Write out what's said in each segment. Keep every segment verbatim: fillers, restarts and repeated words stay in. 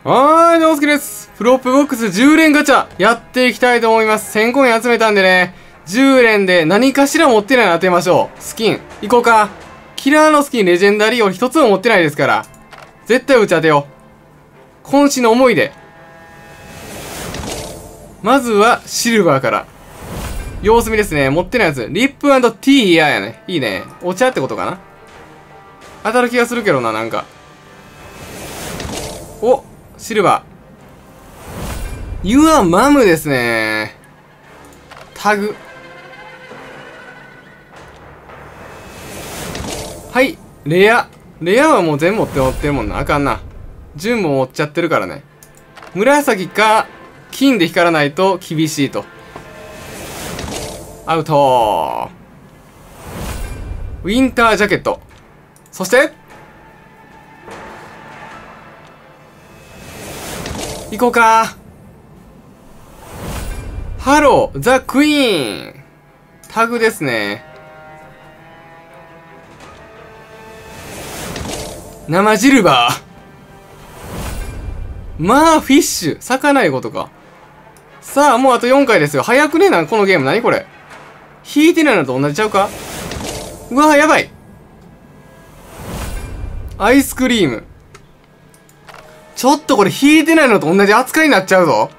はーい、どうもすけです。フロップボックスじゅう連ガチャやっていきたいと思います。せんコイン集めたんでね、じゅう連で何かしら持ってないの当てましょう。スキン、いこうか。キラーのスキン、レジェンダリー俺一つも持ってないですから。絶対打ち当てよう。渾身の思いで。まずは、シルバーから。様子見ですね。持ってないやつ。リップ&ティーややね。いいね。お茶ってことかな。当たる気がするけどな、なんか。お、シルバー。ユアマムですね。タグ。はい。レア。レアはもう全部持って持ってるもんな。あかんな。順も持っちゃってるからね。紫か、金で光らないと厳しいと。アウトー。ウィンタージャケット。そして、行こうか。ハロー、ザ・クイーン。タグですね。生シルバー。まあ、フィッシュ。魚ないことか。さあ、もうあとよんかいですよ。早くねえな、このゲーム。何これ。引いてないのと同じちゃうか。うわぁ、やばい。アイスクリーム。ちょっとこれ引いてないのと同じ扱いになっちゃうぞ。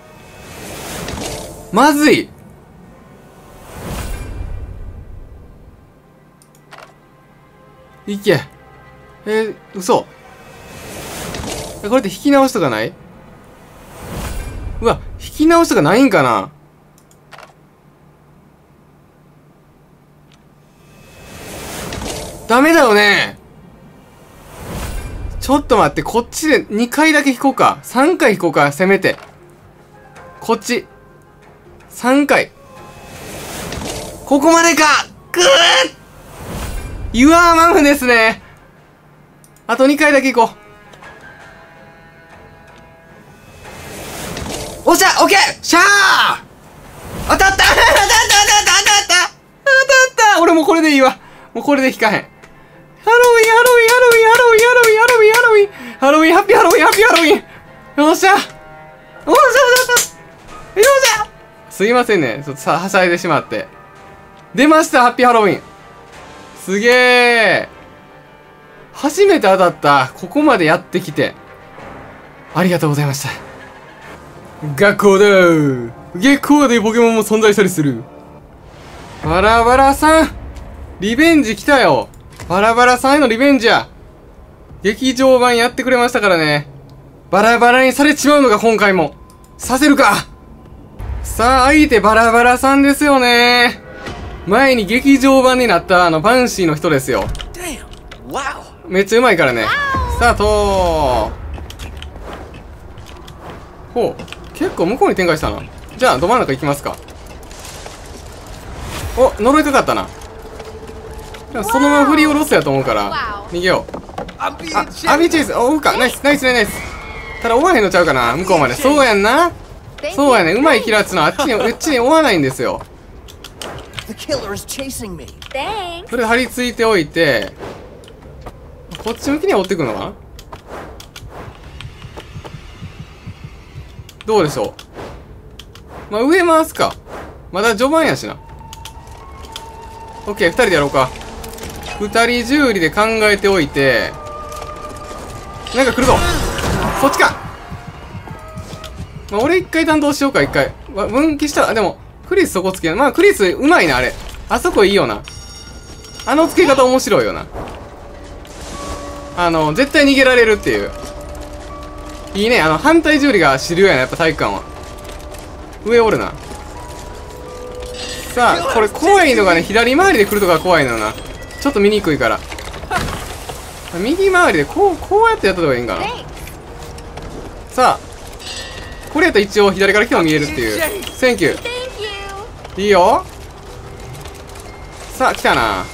まずい。いけ。えー、嘘。これって引き直しとかない？うわ、引き直しとかないんかな？ダメだよね。ちょっと待って、こっちでにかいだけ引こうか。さんかい引こうか、せめて。こっち。さんかい。ここまでか！ぐーっ！ユアーマムですね。あとにかいだけ行こう。おっしゃ！オッケー！シャー！当たった！当たった！当たった！当たった！当たった！俺もうこれでいいわ。もうこれで引かへん。ハロウィン、ハロウィン、ハロウィン、ハロウィン、ハロウィン、ハロウィン、ハロウィン、ハロウィン、ハッピーハロウィン、ハッピーハロウィン。よっしゃ。おっしゃ、おっしゃ、よっしゃ。すいませんね。ちょっとさ、はしゃいでしまって。出ました、ハッピーハロウィン。すげえ。初めて当たった。ここまでやってきて。ありがとうございました。学校だー。月光でポケモンも存在したりする。バラバラさん。リベンジ来たよ。バラバラさんへのリベンジや。劇場版やってくれましたからね。バラバラにされちまうのか、今回も。させるか。さあ、相手バラバラさんですよね。前に劇場版になったあのバンシーの人ですよ。めっちゃうまいからね。スタートー。ほう。結構向こうに展開したな。じゃあ、ど真ん中行きますか。お、呪いかかったな。そのまま振り下ろすやと思うから、逃げよう。あ、アビーチェイス、追うか。ナイス、ナイスね、ナイス。ただ追わへんのちゃうかな、向こうまで。そうやんな。そうやね、うまいキラーっつうのはあっちに、うっちに追わないんですよ。それ張り付いておいて、こっち向きには追ってくるのかな。どうでしょう。まあ、上回すか。まだ序盤やしな。オッケー、二人でやろうか。二人十里で考えておいて、なんか来るぞ。そっちか。まあ、俺一回担当しようか、一回。分岐したら、でも、クリスそこつける。まあ、クリスうまいな、あれ。あそこいいよな。あの付け方面白いよな。あの、絶対逃げられるっていう。いいね。あの、反対十里が主流やな、やっぱ体育館は。上おるな。さあ、これ怖いのがね、左回りで来るとか怖いのよな。ちょっと見にくいから。右回りでこう、こうやってやった方がいいんかな。さあ、これやったら一応左から来ても見えるっていう。センキュー。いいよ。さあ、来たな。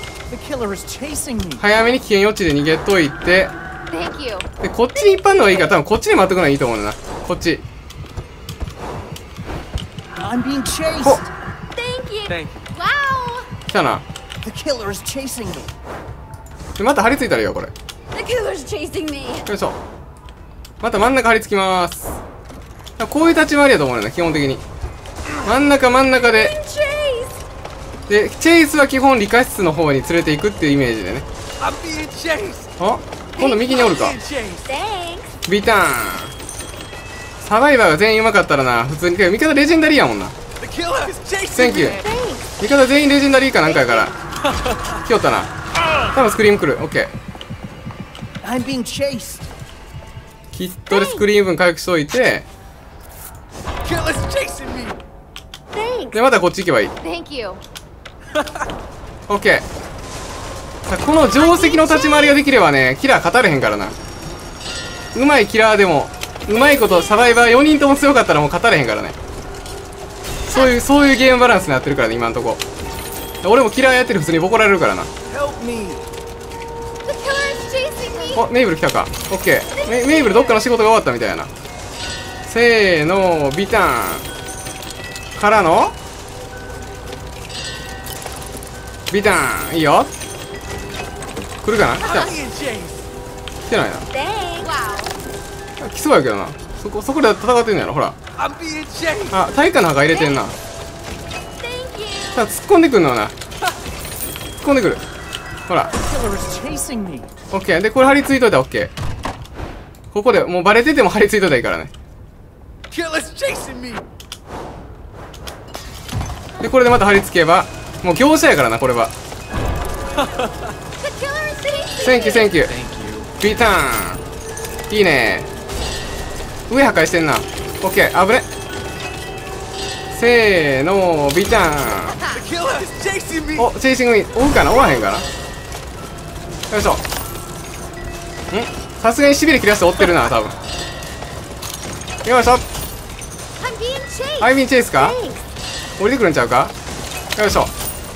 早めに危険予知で逃げといて。で、こっちに引っ張るのがいいから、多分こっちに回ってくのがいいと思うんだな。こっち。ほっ。来たな。でまた張り付いたらいいよこれ。よいしょ。 また真ん中張り付きまーす。こういう立ち回りやと思うよね、基本的に。真ん中真ん中で。で、チェイスは基本理科室の方に連れていくっていうイメージでね。あ、今度右におるか。ビターン。サバイバーが全員うまかったらな、普通に。味方レジェンダリーやもんな。センキュー。味方全員レジェンダリーかなんかやから。来よったな。多分スクリーム来る。オッケー。きっとでスクリーム分回復しといて。で、またこっち行けばいい。オッケー。さあ、この定石の立ち回りができればね、キラー勝たれへんからな。うまいキラーでも、うまいことサバイバーよにんとも強かったらもう勝たれへんからね。そういう、そういうゲームバランスになってるからね、今んとこ。俺もキラーやってる普通にボコられるからな。お、メイブル来たか。オッケー。メ、メイブルどっかの仕事が終わったみたいな。せーの、ビターン。からのビターン。いいよ。来るかな。来た。来てないな。来そうやけどな。そこ、そこで戦ってんのやろ、ほら。あ、体育館の墓入れてんな。さあ、突っ込んでくんのな。突っ込んでくる。ほら。オッケー。で、これ張り付いといたらオッケー。ここで、もうバレてても張り付いといたらいいからね。で、これでまた張り付けば、もう業者やからな、これは。センキュー、センキュー。ビターン。いいね。上破壊してんな。オッケー、危ね。せーの、ビターン。お、チェイシングイン。追うかな、追わへんかな。よいしょ。ん、さすがにしびれ切らして追ってるな、多分。よいしょ。アイビンチェイスか。降りてくるんちゃうか。よいしょ。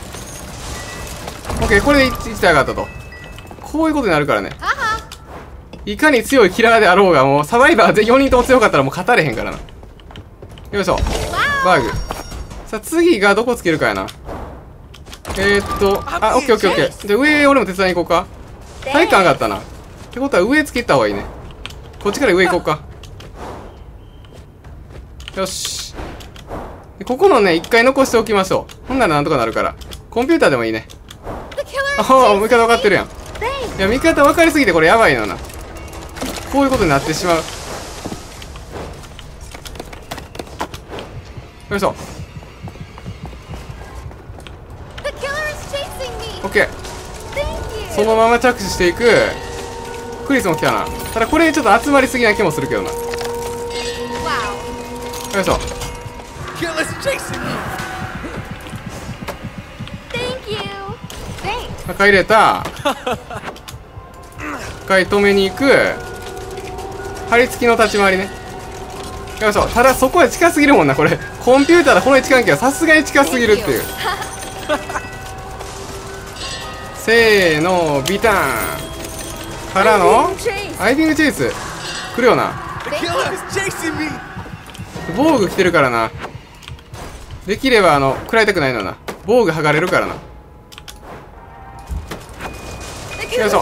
オッケー、これで行きたかったと。こういうことになるからね。いかに強いキラーであろうが、もうサバイバーよにんとも強かったらもう勝たれへんからな。よいしょ。バーグ。さあ、次がどこつけるかやな。えー、っと、あ、オッケーオッケーオッケー。じゃあ上、俺も手伝いに行こうか。体育館上がったな。ってことは上つけた方がいいね。こっちから上行こうか。よし。ここのね、一回残しておきましょう。ほんならなんとかなるから。コンピューターでもいいね。ああ、味方分かってるやん。いや、味方分かりすぎてこれやばいのな。こういうことになってしまう。よいしょ。オッケー。そのまま着手していく。クリスも来たな。ただこれちょっと集まりすぎな気もするけどな。よいしょ。破壊入れた。破壊止めに行く。張り付きの立ち回りね。よいしょ。ただそこは近すぎるもんな、これ。コンピューターでこの位置関係はさすがに近すぎるっていう。せーの、ビターン。からのアイビングチェイス。来るよな。防具着てるからな。できればあの、食らいたくないのな。防具剥がれるからな。よいしょ。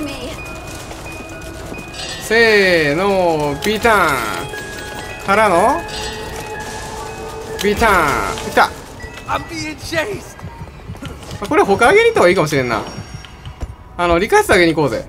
せーの、ビターン。からのビターン。来た。これ他上げに行った方がいいかもしれんな。あの、理科室上げに行こうぜ。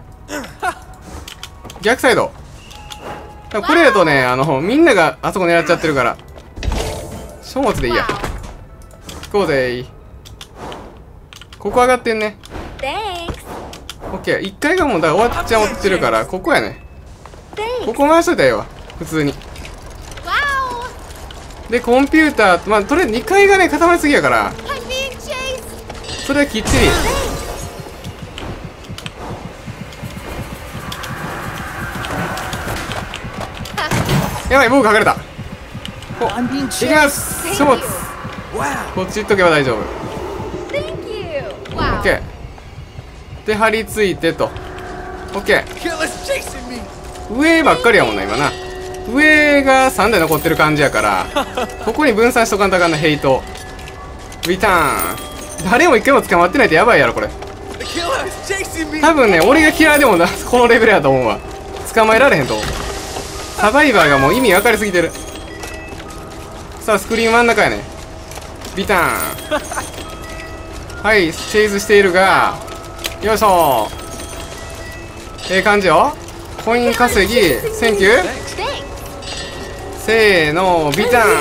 逆サイド。これだとね、あの、みんながあそこ狙っちゃってるから。書物でいいや。行こうぜ。ここ上がってんね。オッケー。いっかいがもうだから終わっちゃってるから、ここやね。ここ回しといたらええわ。普通に。で、コンピューター、まあ、とりあえずにかいがね、固まりすぎやから。それはきっちり。やばい、僕隠れた。お、行きます。書物。こっち行っとけば大丈夫。オッケー。で、張り付いてと。オッケー。上ばっかりやもんな、今な。上がさんだい残ってる感じやから、ここに分散しとかんとあかんな、ヘイト。リターン。誰も一回も捕まってないとやばいやろ、これ。多分ね、俺がキラーでもな、このレベルやと思うわ。捕まえられへんと思う。 サバイバーがもう意味分かりすぎてる。さあスクリーン真ん中やね。ビターン。はい、チェイスしているが、よいしょ。ええ感じよ。コイン稼ぎ、センキュー。せーの、ビターン。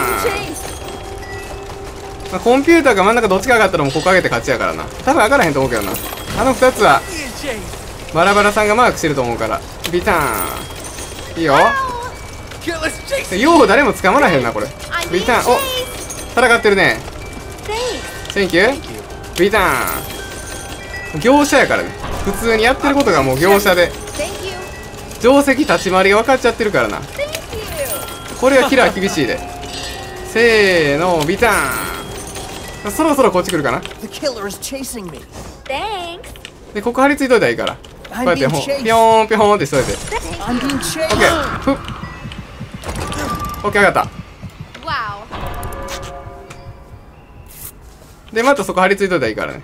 まあ、コンピューターが真ん中どっちか上がったらもうここ上げて勝ちやからな。多分上がらへんと思うけどな。あのふたつはバラバラさんがマークしてると思うから。ビターン。いいよ。よう誰も捕まらへんなこれ。ビターン。お、戦ってるね。センキュー。ビターン。業者やからね。普通にやってることがもう業者で定石立ち回りが分かっちゃってるからな。これはキラー厳しいで。せーの、ビターン。そろそろこっち来るかな。でここ張り付いといたらいいから、こうやってほんピョーンピョーンってしといて。オッケー。ふっ、オッケー、上がった。でまたそこ張り付いといたらいいからね。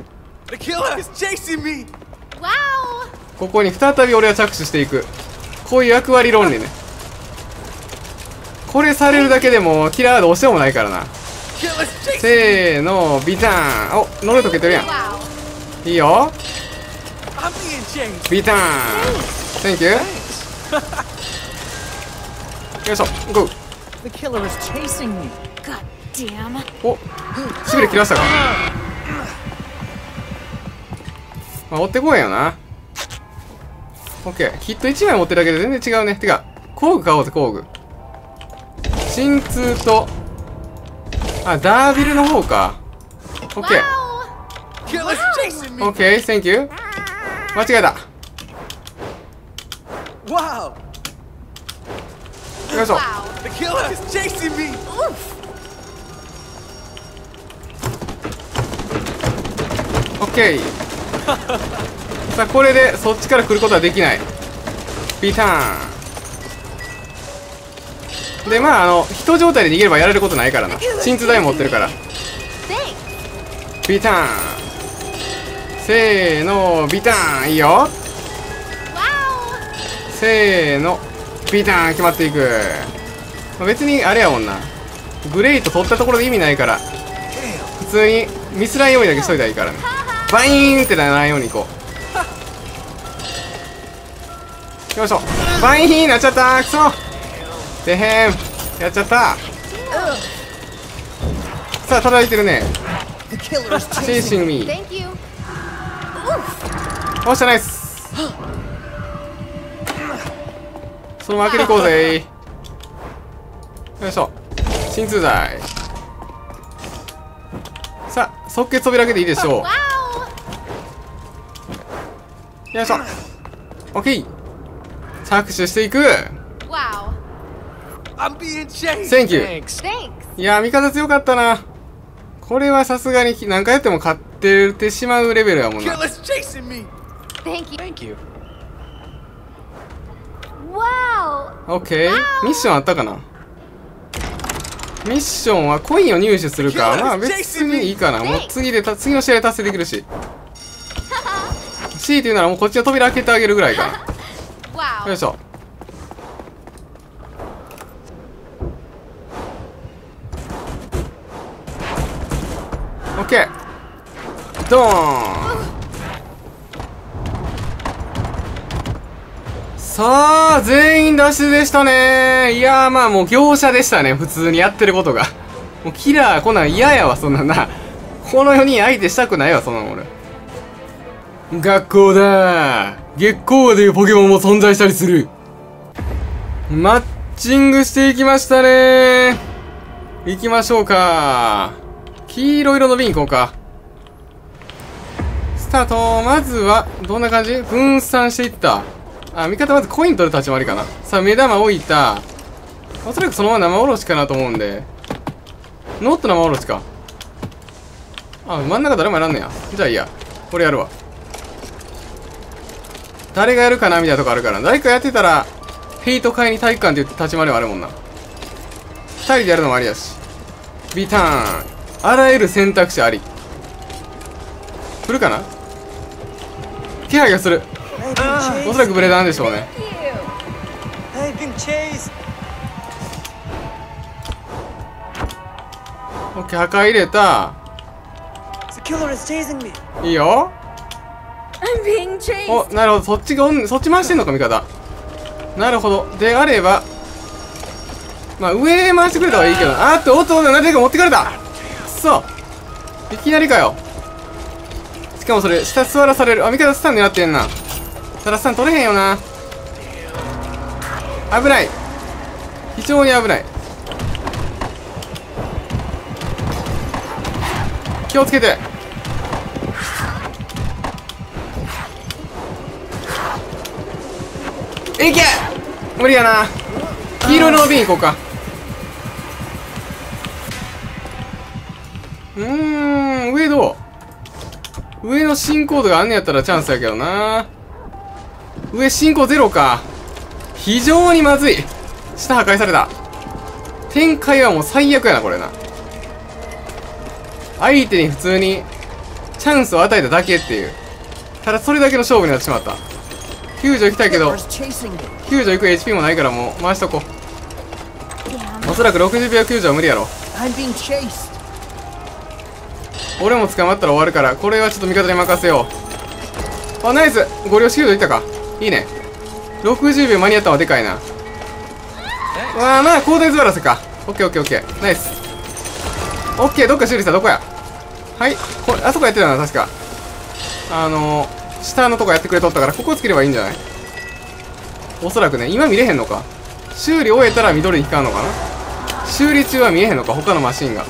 ここに再び俺は着手していく。こういう役割論理ね。これされるだけでもキラード押してもないからな。せーの、ビターン。お、ノルトけてるやん。いいよ。ビターン。センキュー。よいしょ、ゴー。お、しびれ切らしたか。まあ、追ってこいよな。オッケー。ヒットいちまい持ってるだけで全然違うね。てか、工具買おうぜ、工具。鎮痛と、あ、ダービルの方か。オッケー。オッケー、センキュー。間違えた。よいしょ。オッケー。さあこれでそっちから来ることはできない。ビターンで、まああの人状態で逃げればやれることないからな。鎮痛台持ってるから。ビターン。せーの、ビターン。いいよ。せーの、ビターン。決まっていく。まあ、別にあれやもんな、グレイト取ったところで意味ないから、普通にミスらんようにだけしといたらいいからね。バイーンってならないようにいこう。よいしょ。バイーンになっちゃったー。くそでへん。やっちゃった。さあ叩いてるね。チェイシングミー。おっしゃ、ナイス。そのまま開けていこうぜ。よいしょ。鎮痛剤。さあ即決扉開けていいでしょう。よいしょ。オッケー。着手していく。センキュー。いやー、味方強かったな。これはさすがに何回やっても勝っててしまうレベルやもんな。オッケー。ミッションあったかな。ミッションはコインを入手するか。まあ別にいいかな。もう次でた次の試合で達成できるし、強いて言うならもうこっちの扉開けてあげるぐらいかな。よいしょ。オッケー。ドーン。さあ全員脱出でしたね。いやー、まあもう業者でしたね、普通にやってることが。もうキラーこんなん嫌やわ、そんなんな。このよにん相手したくないわ、そんなん俺。学校だー。月光でいうポケモンも存在したりする。マッチングしていきましたねー。行きましょうか。黄色色の瓶行こうか。スタート。まずはどんな感じ？分散していった。あ、味方まずコイン取る立ち回りかな。さあ目玉置いた。おそらくそのまま生おろしかなと思うんで、ノット生おろしか。あ、真ん中誰もやらんねや。じゃあいいや、これやるわ。誰がやるかなみたいなとこあるから、誰かやってたらヘイト会に体育館って言って立ち回りはあるもんな。ふたりでやるのもありやし。ビターン。あらゆる選択肢あり。来るかな。気配がする。おそらくブレダーなんでしょうね。 オッケー、破壊入れた。いいよ。お、なるほど、そっちがそっち回してんのか味方。なるほど。であればまあ上回してくれた方がいいけど、あーっと、おっと、なぜか持ってかれた。くそ、いきなりかよ。しかもそれ下座らされる。あ、味方スタン狙ってんな。ただスタン取れへんよな。危ない、非常に危ない。気をつけて。いけ、無理やな。黄色の瓶行こうか。うーん、上どう？上の進行度があんねやったらチャンスやけどな。上進行ゼロか。非常にまずい。下破壊された。展開はもう最悪やなこれな。相手に普通にチャンスを与えただけっていう、ただそれだけの勝負になってしまった。救助行きたいけど救助行く エイチピー もないからもう回しとこう。おそらくろくじゅうびょう救助は無理やろ。俺も捕まったら終わるから、これはちょっと味方に任せよう。あ、ナイス、ご両救助いったか。いいね。ろくじゅうびょう間に合ったのはでかいな。わあ、まあ交代座らせか。オッケーオッケーオッケー、ナイス。オッケー、どっか修理した。どこや。はい、こあそこやってたな確か。あのー、下のとこやってくれとったから、ここつければいいんじゃない。おそらくね。今見れへんのか。修理終えたら緑に光るのかな。修理中は見えへんのか、他のマシンが。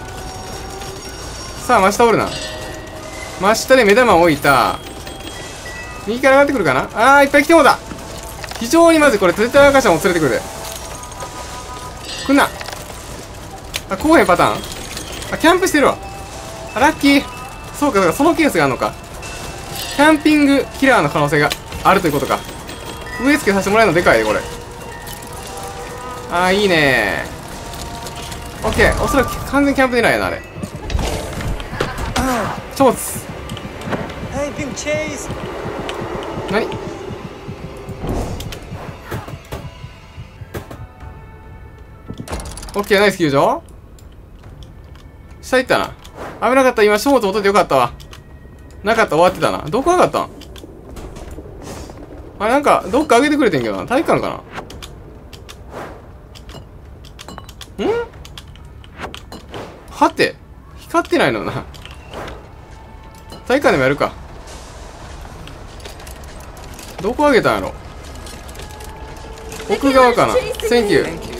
さあ真下おるな。真下で目玉を置いた。右から上がってくるかな。あー、いっぱい来てもうた。非常にまずい。これ絶対赤ちゃんも連れてくるで。来んな。あ、こうへんパターン。あ、キャンプしてるわ。あ、ラッキー。そうか、だからそのケースがあるのか。キャンピングキラーの可能性があるということか。植え付けさせてもらえるのでかいでこれ。あー、いいねー。オッケー、おそらく完全キャンプ狙いやなあれ。超つ何。オッケー、ナイス救助。下行ったな。危なかった。今、書物落といてよかったわ。なかった、終わってたな。どこ上がったん。あれ、なんか、どっか上げてくれてんけどな。体育館かな。んはて、光ってないのな。体育館でもやるか。どこ上げたんやろ。奥側かな。センキュー。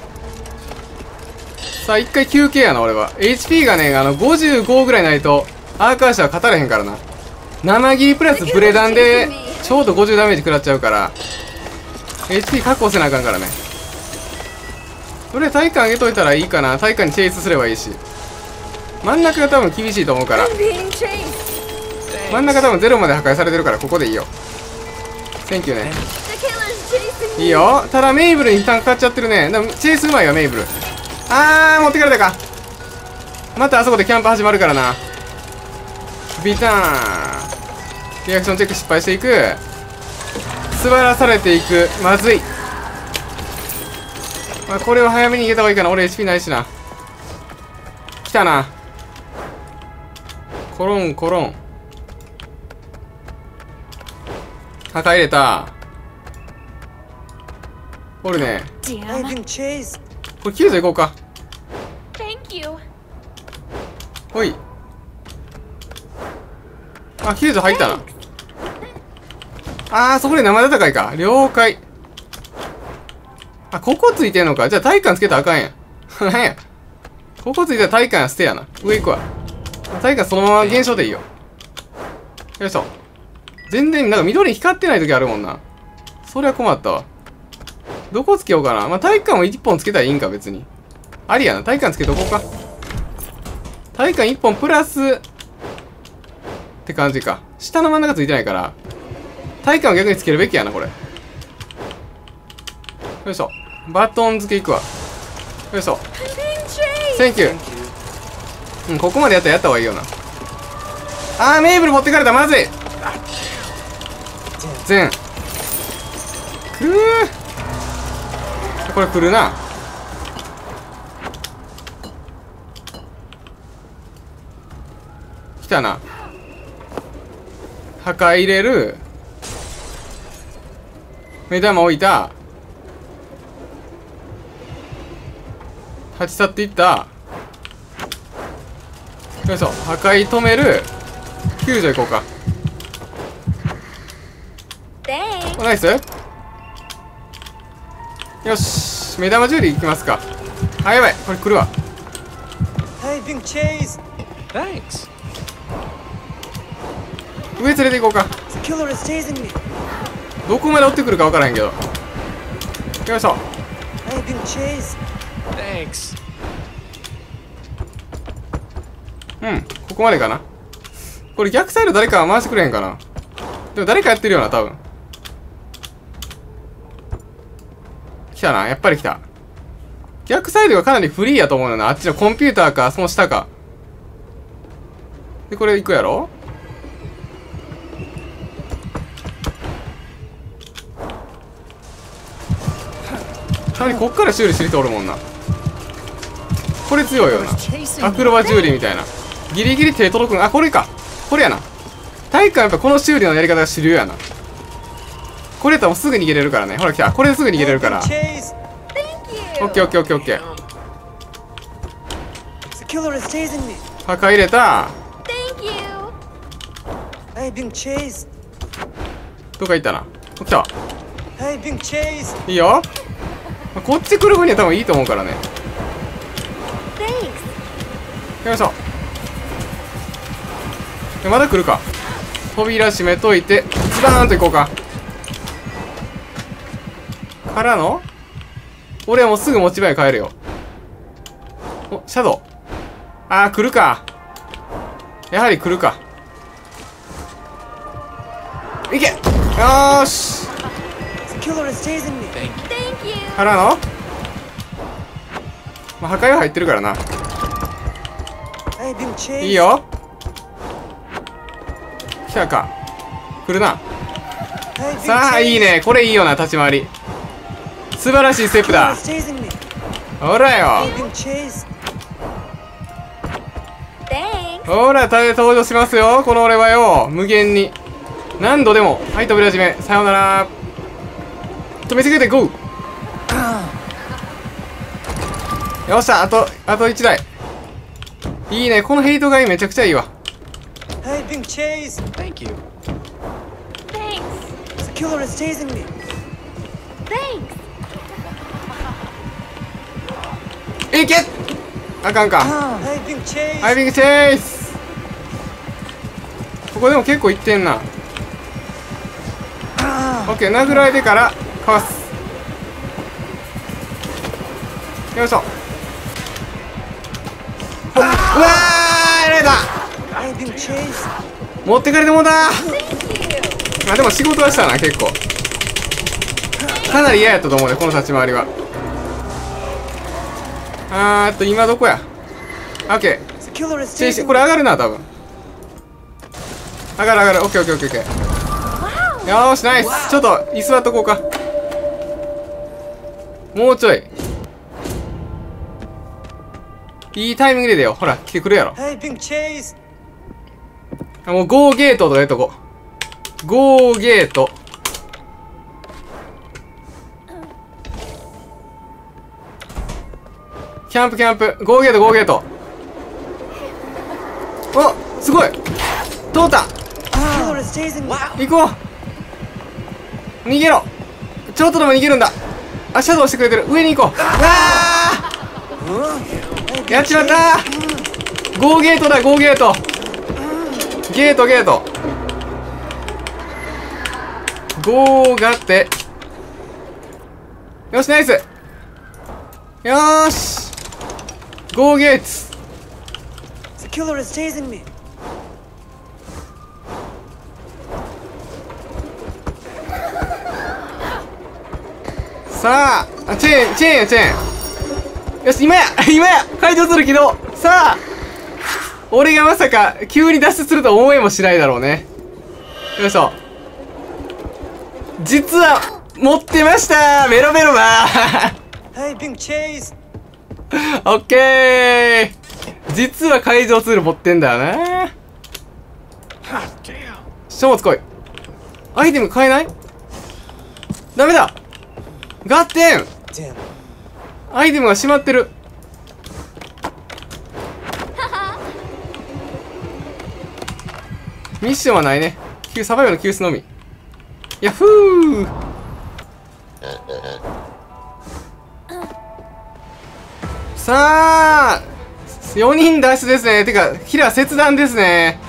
さあ、一回休憩やな、俺は。エイチピー がね、あの、ごじゅうごぐらいないと、アーカーシャは勝たれへんからな。生切りプラスブレダンで、ちょうどごじゅうダメージ食らっちゃうから、エイチピー 確保せなあかんからね。それ体感上げといたらいいかな。体感にチェイスすればいいし。真ん中が多分厳しいと思うから。真ん中多分ゼロまで破壊されてるから、ここでいいよ。センキューね。いいよ。ただメイブルに負担かかっちゃってるね。でもチェイスうまいわ、メイブル。あー、持ってかれたか。またあそこでキャンプ始まるからな。ビターン。リアクションチェック失敗していく。座らされていく。まずい。まあ、これは早めに逃げた方がいいかな。俺 エイチピー ないしな。来たな。コロンコロン。破壊入れた。おるね。これ救助行こうか。ほい。あ、救助入ったな。あー、そこで生戦いか。了解。あ、ここついてんのか。じゃあ体幹つけたらあかんやん。なんや。ここついたら体幹は捨てやな。上行くわ。体幹そのまま減少でいいよ。よいしょ。全然、なんか緑光ってない時あるもんな。それは困ったわ。どこつけようかな。まあ、体幹を一本つけたらいいんか、別に。ありやな。体幹つけとこうか。体幹一本プラス、って感じか。下の真ん中ついてないから、体幹を逆につけるべきやな、これ。よいしょ。バトン付けいくわ。よいしょ。センキュー。うん、ここまでやったらやった方がいいよな。あー、メイブル持ってかれた。まずい。全。くー。これ来るな。 たな。墓入れる。目玉置いた。立ち去っていった。よいしょ。破壊止める。救助行こうか。お、ナイス。よし、目玉ジュエリー行きますか。あ、やばい、これ来るわ。上連れて行こうか。どこまで追ってくるか分からへんけど。よいしょ。うん、ここまでかな。これ逆サイド誰か回してくれへんかな。でも誰かやってるよな、多分。来たな、やっぱり来た。逆サイドがかなりフリーやと思うよな。あっちのコンピューターか、その下か。で、これ行くやろ。たまにこっから修理する人おるもんな。これ強いよな。アクロバジュエリーみたいな。ギリギリ手届くん。あ、これか。これやな。体育館やっぱこの修理のやり方が主流やな。これやったらもうすぐ逃げれるからね。ほら来た。これですぐ逃げれるから。オッケーオッケーオッケーオッケー。墓入れた。どっか行ったな。来た。いいよ。こっち来る分には多分いいと思うからね。よいしょ。まだ来るか。扉閉めといてズバーンと行こうか。からの俺はもうすぐ持ち場へ帰るよ。お、シャドウ。あー、来るか。やはり来るか。いけ。よーし。からのまあ、破壊は入ってるからな。いいよ。来たか。来るな。さあ、いいね。これいいよな、立ち回り。素晴らしいステップだ。ほらよ。ほら、登場しますよ。この俺はよ。無限に。何度でも。はい、扉閉め。さようなら。止めてくれて、ゴー。よっしゃ、あと、あといちだい。いいね。このヘイトガイめちゃくちゃいいわ。いけ。あかんか。ハイビングチェイス。ここでも結構いってんな。オッケー、殴られてからかわす。よいしょ。うわー、やられた。持ってかれてもうた。まあでも仕事はしたな。結構かなり嫌やったと思うね、この立ち回りは。あーっと今どこや。オッケー。これ上がるな、多分。上がる上がる。オッケーオッケーオッケーオッケー。よーし、ナイス。ちょっと居座っとこうか。もうちょい。いいタイミングでだよ。ほら、来てくるやろ。あ、もうゴーゲートとかやっとこう。ゴーゲート。キャンプキャンプ。ゴーゲートゴーゲート。お、すごい。通った。行こう。逃げろ。ちょっとでも逃げるんだ。あ、シャドウしてくれてる。上に行こう。わー、やっちまったー。ゴーゲートだ、ゴーゲート。ゲートゲート。ゴーがって。よし、ナイス。よーし。ゴーゲーツ。さあ、チェーン、チェーンや、チェーン。よし、今や今や解除する起動。さあ、俺がまさか急に脱出すると思いもしないだろうね。よいしょ。実は持ってました。メロメロバー。オッケー。実は解錠ツール持ってんだよな。 書物来い。アイテム買えない？ダメだ。ガッテン。アイテムが閉まってる。ミッションはないね。サバイバルの救出のみ。ヤッフー。さあよにん脱出ですね。てかキラー切断ですね。